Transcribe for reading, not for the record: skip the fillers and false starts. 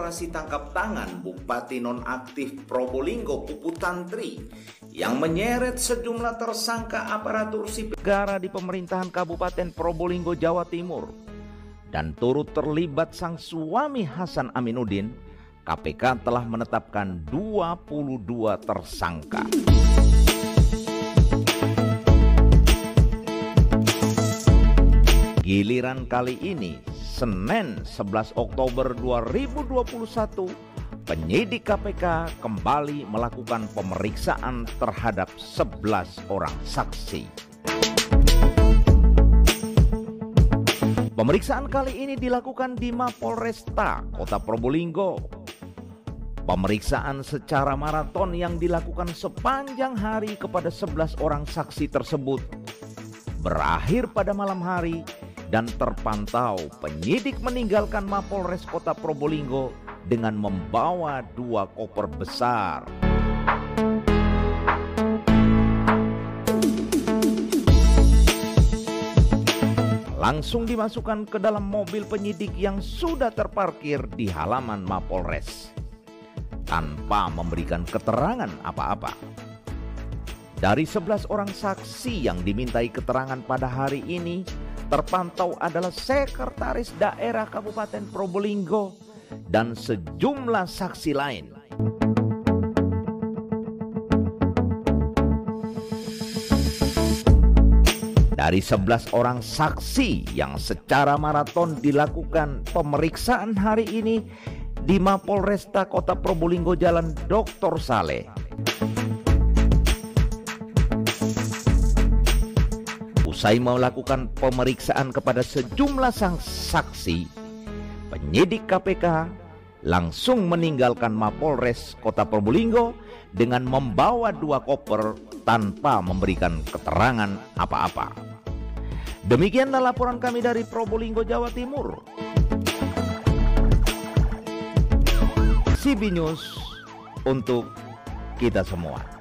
operasi tangkap tangan Bupati nonaktif Probolinggo Puput Tantri yang menyeret sejumlah tersangka aparatur sipil negara di pemerintahan Kabupaten Probolinggo, Jawa Timur, dan turut terlibat sang suami Hasan Aminuddin. KPK telah menetapkan 22 tersangka. Giliran kali ini, Senin 11 Oktober 2021, penyidik KPK kembali melakukan pemeriksaan terhadap 11 orang saksi. Pemeriksaan kali ini dilakukan di Mapolresta Kota Probolinggo. Pemeriksaan secara maraton yang dilakukan sepanjang hari kepada 11 orang saksi tersebut berakhir pada malam hari dan terpantau penyidik meninggalkan Mapolres Kota Probolinggo dengan membawa 2 koper besar. Langsung dimasukkan ke dalam mobil penyidik yang sudah terparkir di halaman Mapolres tanpa memberikan keterangan apa-apa. Dari 11 orang saksi yang dimintai keterangan pada hari ini, terpantau adalah Sekretaris Daerah Kabupaten Probolinggo dan sejumlah saksi lain. Dari 11 orang saksi yang secara maraton dilakukan pemeriksaan hari ini di Mapolresta Kota Probolinggo Jalan Dr. Saleh, usai melakukan pemeriksaan kepada sejumlah sang saksi, penyidik KPK langsung meninggalkan Mapolres Kota Probolinggo dengan membawa 2 koper tanpa memberikan keterangan apa-apa. Demikianlah laporan kami dari Probolinggo, Jawa Timur. CB News untuk kita semua.